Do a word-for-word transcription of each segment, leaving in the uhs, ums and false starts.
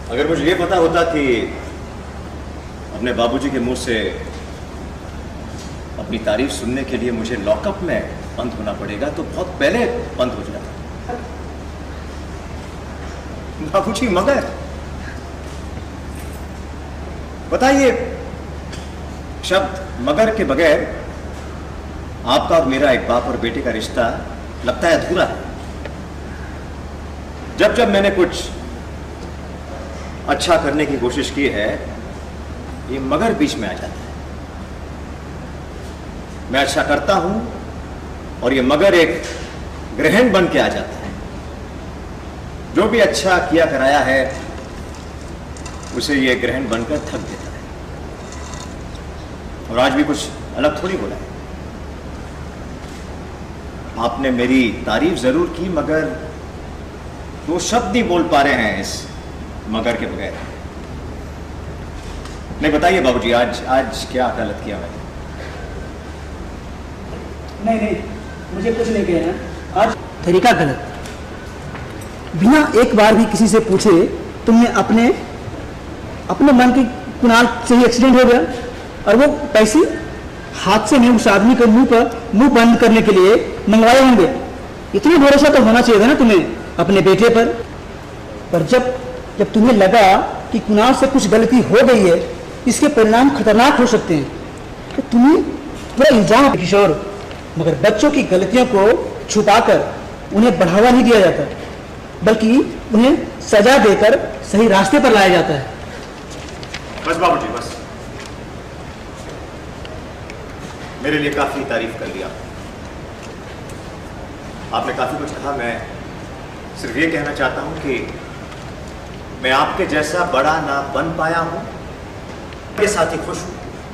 अगर मुझे ये पता होता कि अपने बाबूजी के मुंह से अपनी तारीफ सुनने के लिए मुझे लॉकअप में बंद होना पड़ेगा तो बहुत पहले बंद हो जाता। बाबूजी मगर बताइए, शब्द मगर के बगैर आपका और मेरा एक बाप और बेटे का रिश्ता लगता है अधूरा है। जब जब मैंने कुछ अच्छा करने की कोशिश की है, ये मगर बीच में आ जाता है। मैं अच्छा करता हूं और ये मगर एक ग्रहण बन के आ जाता है। जो भी अच्छा किया कराया है उसे ये ग्रहण बनकर थक देता है। और आज भी कुछ अलग थोड़ी बोला है। आपने मेरी तारीफ जरूर की मगर दो शब्द नहीं बोल पा रहे हैं इस मगर के बगैर। नहीं बताइए बाबूजी, आज आज क्या गलत किया मैंने? नहीं नहीं, मुझे कुछ नहीं कहना। आज तरीका गलत। बिना एक बार भी किसी से पूछे तुमने अपने अपने मन की कुनाल से ही एक्सीडेंट हो गया और वो पैसे हाथ से नहीं उस आदमी के मुंह पर मुंह बंद करने के लिए मंगवाए होंगे। इतना भरोसा तो होना चाहिए था ना तुम्हें अपने बेटे पर। पर जब जब तुम्हें लगा कि कुनाल से कुछ गलती हो गई है, इसके परिणाम खतरनाक हो सकते हैं, तो तुम्हें पूरा इल्जाम किशोर। मगर बच्चों की गलतियों को छुपाकर उन्हें बढ़ावा नहीं दिया जाता, बल्कि उन्हें सजा देकर सही रास्ते पर लाया जाता है। बस बाबूजी बस, मेरे लिए काफी तारीफ कर लिया आपने, काफी कुछ कहा। मैं सिर्फ ये कहना चाहता हूं कि मैं आपके जैसा बड़ा ना बन पाया हूं, के साथ ही खुश हूं।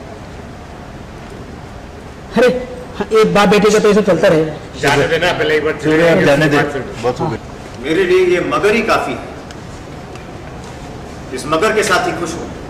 अरे एक बाप बेटे का तो ऐसा चलता रहेगा। जाने देना पहले एक बार, जाने दे, बहुत हो गया। मेरे लिए ये मगर ही काफी है। इस मगर के साथ ही खुश हूं।